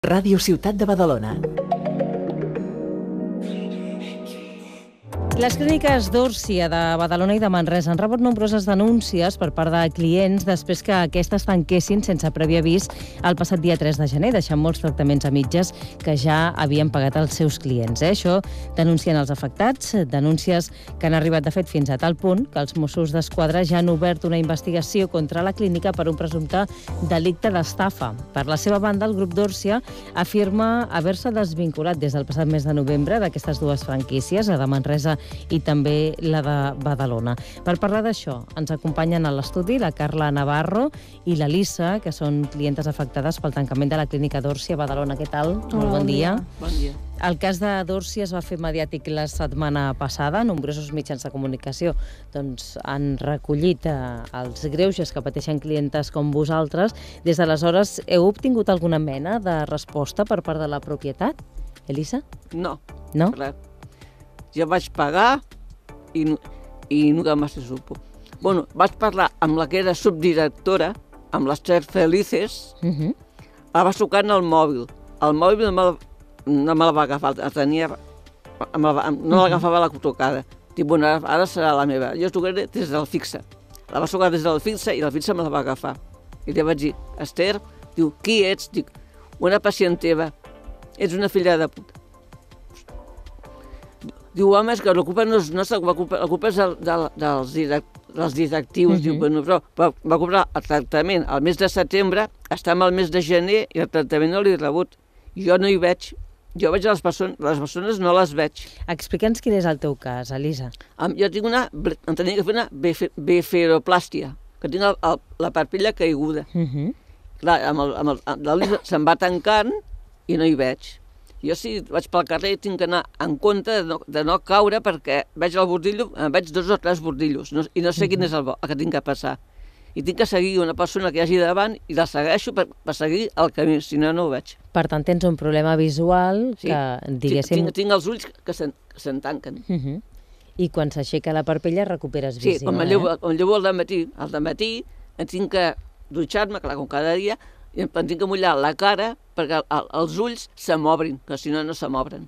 Ràdio Ciutat de Badalona. Les clíniques d'Òrcia de Badalona i de Manresa han rebut nombroses denúncies per part de clients després que aquestes tanquessin sense previ avís el passat dia 3 de gener, deixant molts tractaments a mitges que ja havien pagat els seus clients. Això denuncien els afectats, denúncies que han arribat de fet fins a tal punt que els Mossos d'Esquadra ja han obert una investigació contra la clínica per un presumpte delicte d'estafa. Per la seva banda, el grup d'Òrcia afirma haver-se desvinculat des del passat mes de novembre d'aquestes dues franquícies, la de Manresa i també la de Badalona. Per parlar d'això, ens acompanyen a l'estudi la Carla Navarro i la Lisa, que són clientes afectades pel tancament de la clínica d'Òrcia a Badalona. Què tal? Molt bon dia. Bon dia. El cas d'Òrcia es va fer mediàtic la setmana passada. Nombrosos mitjans de comunicació han recollit els greuges que pateixen clientes com vosaltres. Des d'aleshores, heu obtingut alguna mena de resposta per part de la propietat? Elisa? No. No? Res. Jo vaig pagar i nunca más se supo. Bueno, vaig parlar amb la que era subdirectora, amb l'Esther Felices, la va sucar en el mòbil. El mòbil no me la va agafar, no l'agafava la tocada. Dic, bueno, ara serà la meva. Jo tocaré des del fixe. La va sucar des del fixe i el fixe me la va agafar. I li vaig dir, Esther, diu, qui ets? Dic, una pacient teva. Ets una filla de puta. Diu, home, és que la culpa no és nostra, la culpa és dels directius. Diu, bueno, però va cobrar el tractament al mes de setembre, estem al mes de gener i el tractament no l'he rebut. Jo no hi veig. Jo veig les persones no les veig. Explica'ns quin és el teu cas, Elisa. Jo tinc em tenia que fer una blefaroplàstia, que tinc la parpella caiguda. Clar, l'Elisa se'n va tancant i no hi veig. Jo si vaig pel carrer tinc que anar en compte de no caure perquè veig el bordillo, veig 2 o 3 bordillos i no sé quin és el que tinc que passar. I tinc que seguir una persona que hi hagi davant i la segueixo per seguir el camí, si no, no ho veig. Per tant, tens un problema visual que, diguéssim... Tinc els ulls que se'n tanquen. I quan s'aixeca la parpella recuperes visió. Sí, quan llevo al dematí em tinc que dutxar-me, clar, com cada dia, i em tinc que mullar la cara perquè els ulls se m'obrin, que si no, no se m'obren.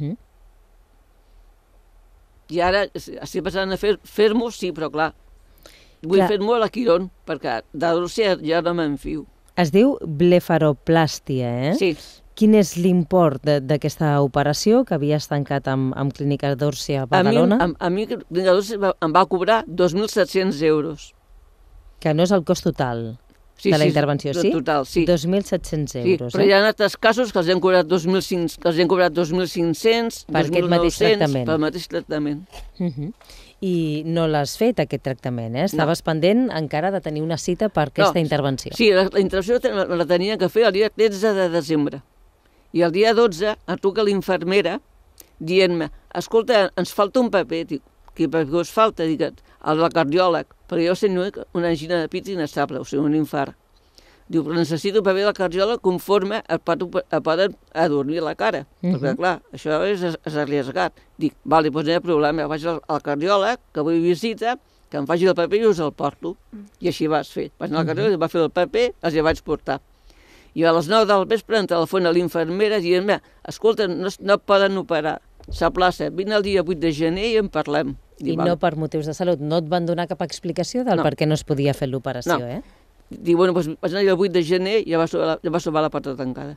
I ara estic pensant a fer-m'ho, sí, però clar, vull fer-m'ho a la Quirón, perquè de Rússia ja no me'n-fio. Es diu blefaroplàstia, eh? Sí. Quin és l'import d'aquesta operació que havies tancat amb Clínica d'Òrcia a Badalona? A mi Clínica d'Òrcia em va cobrar 2.700 euros. Que no és el cost total de la intervenció, sí? Total, sí. 2.700 euros. Sí, però hi ha altres casos que els han cobrat 2.500, que els han cobrat 2.500, 2.900... Per aquest mateix tractament. Per mateix tractament. I no l'has fet, aquest tractament, eh? Estaves pendent encara de tenir una cita per aquesta intervenció. Sí, la intervenció la tenia que fer el dia 13 de desembre. I el dia 12 em truca l'infermera dient-me, escolta, ens falta un paper. Dic, què paper us falta? Dic, el del cardiòleg, perquè jo sento una angina de pit inestable, o sigui, un infart. Diu, però necessito un paper del cardiòleg conforme et poden adormir la cara, perquè clar, això és arriesgat. Dic, vale, doncs no hi ha problema, vaig al cardiòleg, que vull visita, que em faci el paper i us el porto. I així vas fer. Vaig anar al cardiòleg, va fer el paper, els hi vaig portar. I a les 9 del vespre em telefona l'infermera dient-me, escolta, no et poden operar, s'aplaça, vine el dia 8 de gener i en parlem. I no per motius de salut, no et van donar cap explicació del per què no es podia fer l'operació, eh? Diu, bueno, doncs vaig anar el 8 de gener i ja va sobar la porta tancada.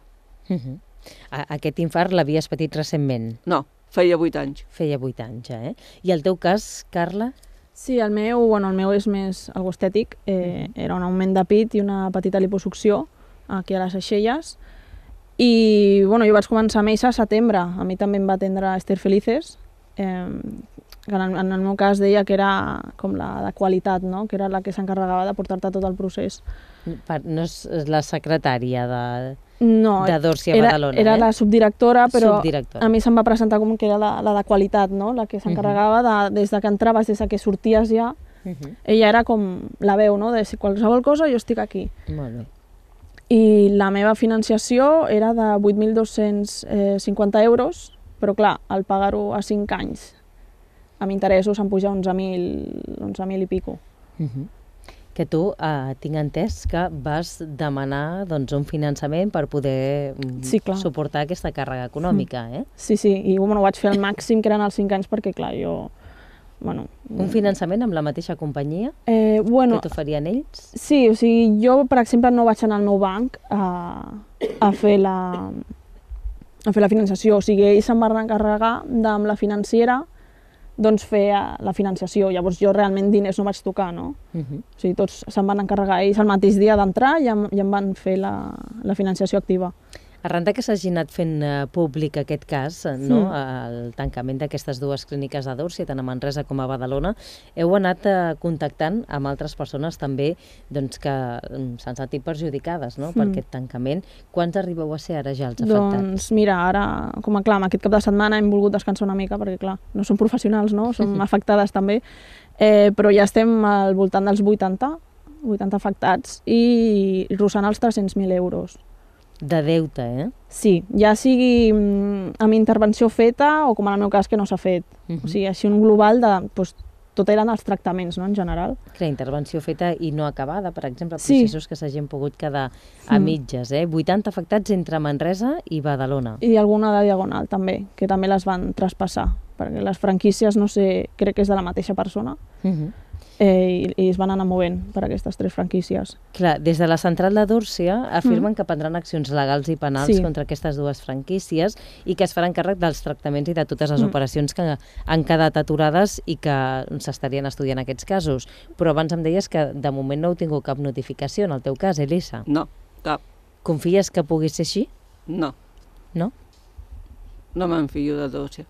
Aquest infart l'havies patit recentment? No, feia 8 anys. Feia 8 anys, eh? I el teu cas, Carla? Sí, el meu és més algo estètic. Era un augment de pit i una petita liposucció aquí a les aixelles. I jo vaig començar amb ells a setembre. A mi també em va atendre Esther Felices, que en el meu cas deia que era com la de qualitat, no? Que era la que s'encarregava de portar-te tot el procés. No és la secretària d'Òrcia Badalona, era la subdirectora, però a mi se'm va presentar com que era la de qualitat, no? La que s'encarregava des que entraves, des que sorties ja. Ella era com la veu, no? De si qualsevol cosa jo estic aquí. Molt bé. I la meva financiació era de 8.250 euros, però clar, al pagar-ho a 5 anys, amb interessos em puja 11.000 i pico. Que tu tinc entès que vas demanar un finançament per poder suportar aquesta càrrega econòmica, eh? Sí, i ho vaig fer al màxim, que eren els 5 anys, perquè clar, jo... Un finançament amb la mateixa companyia que t'oferien ells? Sí, o sigui, jo, per exemple, no vaig anar al meu banc a fer la finançació. O sigui, ells se'n van encarregar amb la financera fer la financiació. Llavors jo realment diners no vaig tocar, no? O sigui, tots se'n van encarregar ells el mateix dia d'entrar i em van fer la financiació activa. Arran que s'hagi anat fent públic aquest cas, el tancament d'aquestes dues clíniques de Dúrcia, tant a Manresa com a Badalona, heu anat contactant amb altres persones també que s'han sentit perjudicades per aquest tancament. Quants arribeu a ser ara ja els afectats? Doncs mira, ara, com a clar, aquest cap de setmana hem volgut descansar una mica perquè clar, no som professionals, no? Som afectades també, però ja estem al voltant dels 80 afectats i rossant els 300.000 euros. De deute, eh? Sí, ja sigui amb intervenció feta o com en el meu cas que no s'ha fet. O sigui, així un global de... Tot eren els tractaments, no?, en general. La intervenció feta i no acabada, per exemple, processos que s'hagin pogut quedar a mitges, eh? 80 afectats entre Manresa i Badalona. I alguna de Diagonal, també, que també les van traspassar, perquè les franquícies, no sé, crec que és de la mateixa persona, i es van anar movent per aquestes 3 franquícies. Clar, des de la central de Dúrcia afirmen que prendran accions legals i penals contra aquestes dues franquícies i que es faran càrrec dels tractaments i de totes les operacions que han quedat aturades i que s'estarien estudiant aquests casos. Però abans em deies que de moment no heu tingut cap notificació en el teu cas, Elisa. No, cap. Confies que pugui ser així? No. No? No m'enfio de Dúrcia.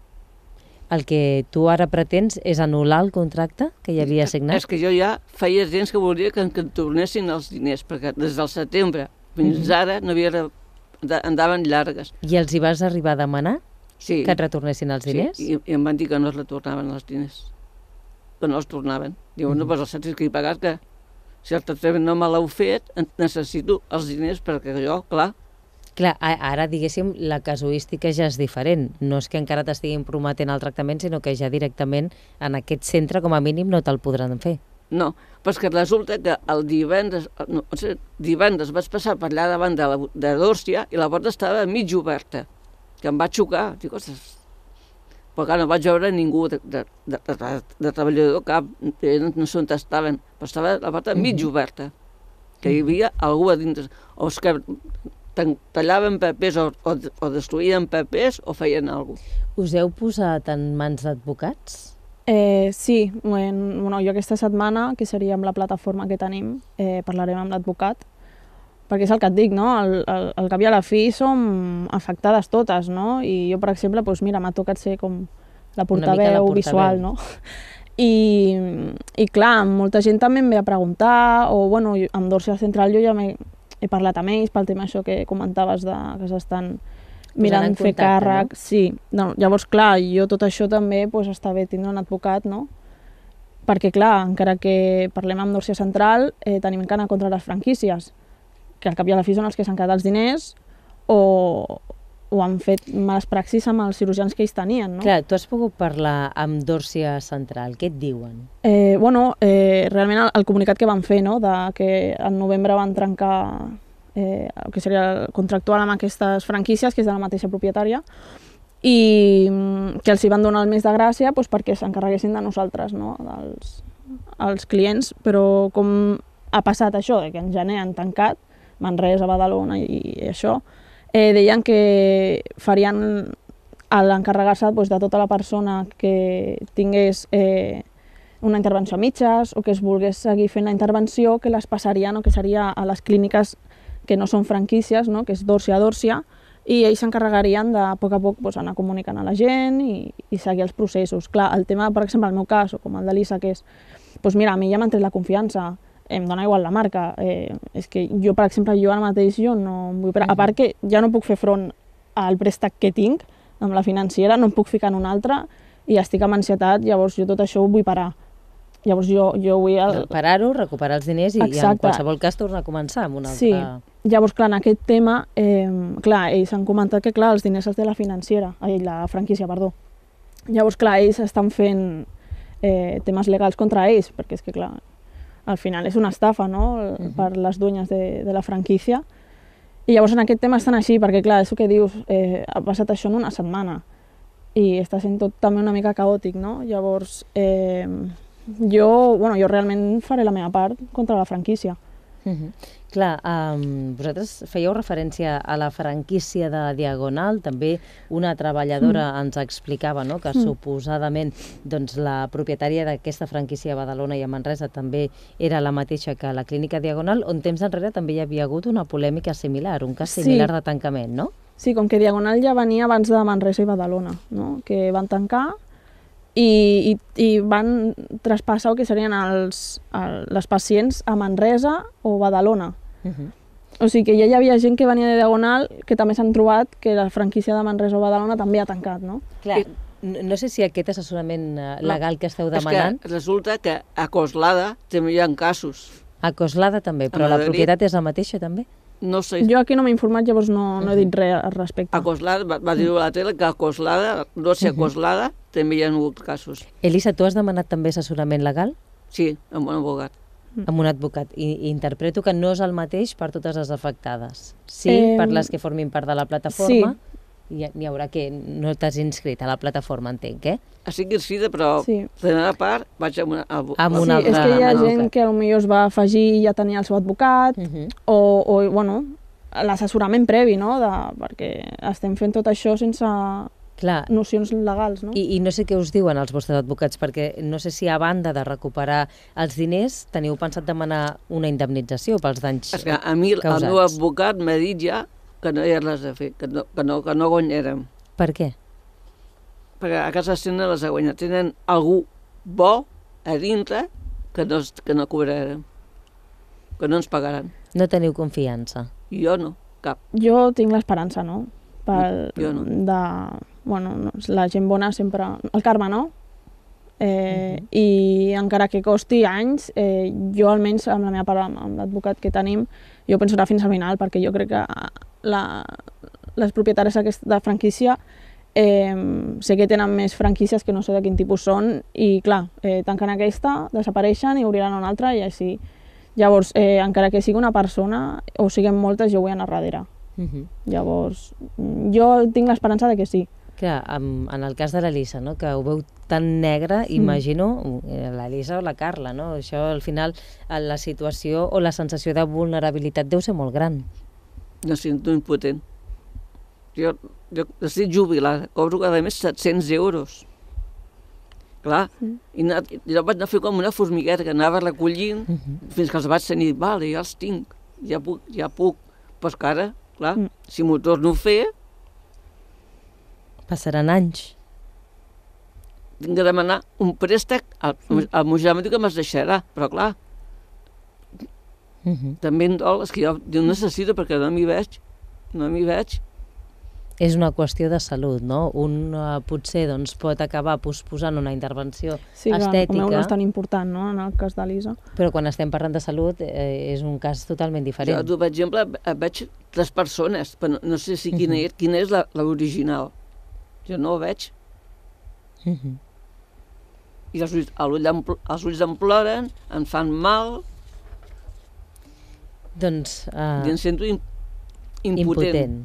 El que tu ara pretens és anul·lar el contracte que hi havia signat? És que jo ja feia temps que volia que em tornessin els diners, perquè des del setembre fins ara no havia... andaven llargues. I els hi vas arribar a demanar que et retornessin els diners? Sí, i em van dir que no es retornaven els diners. Que no els tornaven. Diuen, no, però els tens que pagar, que si el tractament no me l'heu fet, necessito els diners perquè jo, clar... Clar, ara, diguéssim, la casuística ja és diferent. No és que encara t'estiguin prometent el tractament, sinó que ja directament en aquest centre, com a mínim, no te'l podran fer. No, però és que resulta que el divendres vaig passar per allà davant de Dúrcia i la porta estava mig oberta, que em va xocar. Dic, ostres, però clar, no vaig veure ningú de treballador cap, no sé on estaven, però estava la porta mig oberta, que hi havia algú a dintre, o és que tallaven papers o destruïen papers o feien alguna cosa. Us heu posat en mans d'advocats? Sí, jo aquesta setmana, que seria amb la plataforma que tenim, parlarem amb l'advocat, perquè és el que et dic, no? Al cap i a la fi som afectades totes, no? I jo, per exemple, mira, m'ha tocat ser com la portaveu visual, no? I clar, molta gent també em ve a preguntar, o amb Dúrcia Central jo ja he parlat amb ells pel tema això que comentaves que s'estan mirant fer càrrec. Sí, llavors clar, jo tot això també està bé tindre un advocat, no? Perquè clar, encara que parlem amb Dúrcia Central, tenim que anar contra les franquícies, que al cap i a la fi són els que s'han quedat els diners o han fet males praxis amb els cirurgians que ells tenien, no? Clar, tu has pogut parlar amb Dúrcia Central, què et diuen? Realment el comunicat que van fer, no?, que en novembre van trencar el que seria el contractual amb aquestes franquícies, que és de la mateixa propietària, i que els hi van donar el mes de gràcia perquè s'encarreguessin de nosaltres, no?, dels clients, però com ha passat això, que en gener han tancat, Manresa, Badalona i això, deien que farien l'encarregar-se de tota la persona que tingués una intervenció a mitges o que es volgués seguir fent la intervenció, que les passarien o que seria a les clíniques que no són franquícies, no? Que és Dúrcia a Dúrcia, i ells s'encarregarien de a poc anar comunicant a la gent i seguir els processos. Clar, el tema, per exemple, el meu cas, o com el de l'Issa, que és, mira, a mi ja m'han tret la confiança, em dona igual la marca. És que jo, per exemple, ara mateix no vull... A part que ja no puc fer front al préstec que tinc amb la financera, no em puc ficar en una altra i estic amb ansietat, llavors jo tot això ho vull parar. Llavors jo vull... Parar-ho, recuperar els diners i en qualsevol cas tornar a començar amb una altra... Sí, llavors, clar, en aquest tema, ells han comentat que, clar, els diners els té la financera, la franquícia, perdó. Llavors, clar, ells estan fent temes legals contra ells, perquè és que, clar, al final és una estafa, no?, per les dueñes de la franquícia. I llavors en aquest tema estan així, perquè clar, és el que dius, ha passat això en una setmana i està sent tot també una mica caòtic, no? Llavors, jo realment faré la meva part contra la franquícia. Clar, vosaltres fèieu referència a la franquícia de Diagonal, també una treballadora ens explicava, no?, que suposadament doncs, la propietària d'aquesta franquícia a Badalona i a Manresa també era la mateixa que la clínica Diagonal, on temps enrere també hi havia hagut una polèmica similar, un cas similar de tancament, no? Sí, com que Diagonal ja venia abans de Manresa i Badalona, no?, que van tancar i van traspassar el que serien les pacients a Manresa o Badalona. O sigui que ja hi havia gent que venia de Diagonal que també s'han trobat que la franquícia de Manresa o Badalona també ha tancat, no? Clar, no sé si aquest assessorament legal que esteu demanant... És que resulta que a Coslada també hi ha casos. A Coslada també, però la propietat és la mateixa també? No sé. Jo aquí no m'he informat, llavors no he dit res al respecte. A Coslada, va dir a la tele que a Coslada, no sé a Coslada, també hi ha hagut casos. Elisa, tu has demanat també assessorament legal? Sí, amb un abogat. Amb un advocat. I interpreto que no és el mateix per totes les afectades. Sí, per les que formin part de la plataforma. Sí. N'hi haurà que no t'has inscrit a la plataforma, entenc, eh? Estic inscrita, però de la part vaig amb un altre. Sí, és que hi ha gent que potser es va afegir i ja tenia el seu advocat, o bueno, l'assessorament previ, no?, perquè estem fent tot això sense nocions legals, no? I no sé què us diuen els vostres advocats, perquè no sé si a banda de recuperar els diners teniu pensat demanar una indemnització pels danys causats. És que a mi el meu advocat m'ha dit ja que no hi ha res a fer, que no guanyarem. Per què? Perquè a casa seva les ha guanyat. Tenen algú bo a dintre que no cobrarem, que no ens pagaran. No teniu confiança? Jo no, cap. Jo tinc l'esperança, no? Jo no. Bueno, la gent bona sempre... El karma, no? I encara que costi anys, jo almenys amb la meva part, amb l'advocat que tenim, jo penso anar fins al final, perquè jo crec que les propietaris de franquícia sé que tenen més franquícies que no sé de quin tipus són i clar, tanquen aquesta, desapareixen i obriran una altra i així. Llavors, encara que sigui una persona o siguem moltes, jo vull anar darrere. Llavors, jo tinc l'esperança de que sí. Clar, en el cas de l'Elisa, no?, que ho veu tan negre, imagino, l'Elisa o la Carla, no? Això, al final, la situació o la sensació de vulnerabilitat deu ser molt gran. No sento impotent. Jo estic jubilada, cobro cada mes 700 euros. Clar, i jo vaig anar a fer com una formigueta que anava recollint fins que els vaig tenir, vale, ja els tinc, ja puc. Però que ara, clar, si m'ho torno a fer... Passaran anys. Tinc de demanar un préstec, el meu germà diu que me'ls deixarà, però clar, també em dol, és que jo necessito perquè no m'hi veig. És una qüestió de salut, no? Un potser pot acabar posposant una intervenció estètica. Sí, no és tan important, no?, en el cas d'Elisa. Però quan estem parlant de salut és un cas totalment diferent. Jo, per exemple, veig 3 persones, però no sé si quina és l'original. Jo no ho veig. I els ulls em ploren, em fan mal... Doncs... I em sento impotent.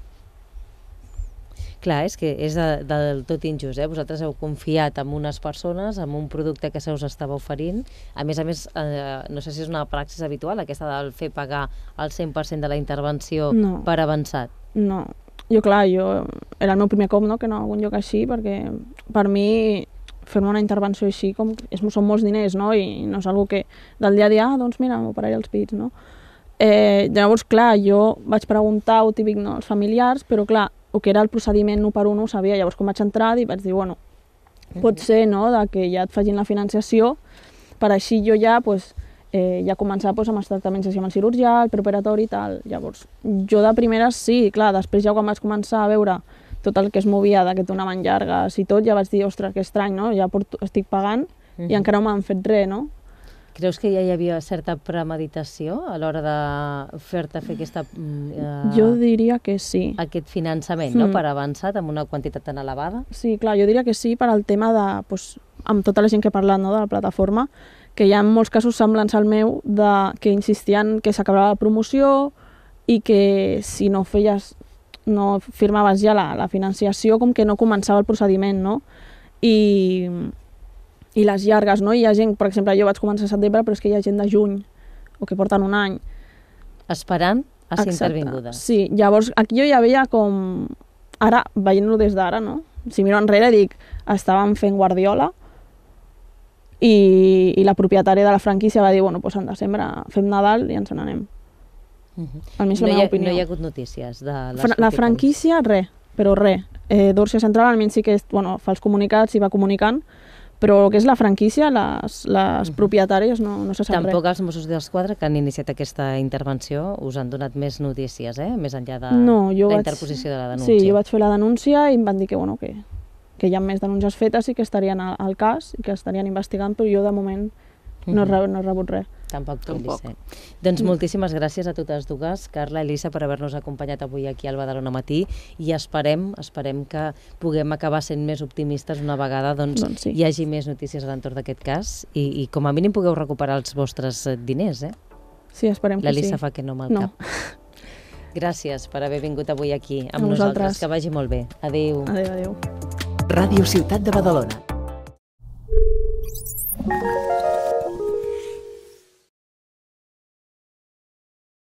Clar, és que és del tot injust, Vosaltres heu confiat en unes persones, en un producte que se us estava oferint. A més, no sé si és una praxis habitual, aquesta del fer pagar el 100% de la intervenció per avançat. No. Era el meu primer cop, no?, que no a algun lloc així, perquè per mi fer-me una intervenció així són molts diners, no?, i no és una cosa que del dia a dia, doncs mira, m'operaré els pits, no? Llavors, clar, jo vaig preguntar, ho típic, no?, als familiars, però clar, el que era el procediment 1 per 1 ho sabia, llavors quan vaig entrar vaig dir, bueno, pot ser, no?, que ja et facin la financiació, per així jo ja, ja començar amb els tractaments amb el cirurgià, el preoperatori i tal. Llavors, jo de primeres sí, clar, després ja quan vaig començar a veure tot el que es movia, que donaven llargues i tot, ja vaig dir, ostres, que estrany, no?, ja estic pagant i encara no m'han fet res, no? Creus que ja hi havia certa premeditació a l'hora de fer-te fer aquesta... Jo diria que sí. Aquest finançament, no?, per avançat amb una quantitat tan elevada? Sí, clar, jo diria que sí per al tema de, amb tota la gent que he parlat, no?, de la plataforma, que hi ha molts casos semblants al meu que insistien que s'acabava la promoció i que si no firmaves ja la financiació, com que no començava el procediment, no? I les llargues, no? Hi ha gent, per exemple, jo vaig començar a setembre, però és que hi ha gent de juny, o que porten un any. Esperant a ser intervinguda. Sí, llavors aquí jo ja veia com... Ara, veient-ho des d'ara, no? Si miro enrere, dic, estàvem fent Guardiola i la propietària de la franquícia va dir, bueno, doncs en desembre fem Nadal i ens n'anem. Almenys la meva opinió. No hi ha hagut notícies de les La franquícia, res, però res. D'Òrcia Central almenys sí que fa els comunicats i va comunicant, però el que és la franquícia, les propietàries no se sap res. Tampoc els Mossos d'Esquadra que han iniciat aquesta intervenció us han donat més notícies, més enllà de la interposició de la denúncia. Sí, jo vaig fer la denúncia i em van dir que hi ha més denúncies fetes i que estarien al cas i que estarien investigant, però jo de moment no he rebut res. Tampoc. Doncs moltíssimes gràcies a totes dues, Carla i Elisa, per haver-nos acompanyat avui aquí al Badalona Matí i esperem que puguem acabar sent més optimistes una vegada hi hagi més notícies a l'entorn d'aquest cas i com a mínim pugueu recuperar els vostres diners, Sí, esperem que sí. L'Elisa fa que no amb el cap. Gràcies per haver vingut avui aquí amb nosaltres. Que vagi molt bé. Adéu. Adéu. Ràdio Ciutat de Badalona.